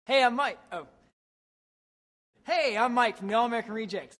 Hey, I'm Mike. Oh. Hey, I'm Mike from the All American Rejects.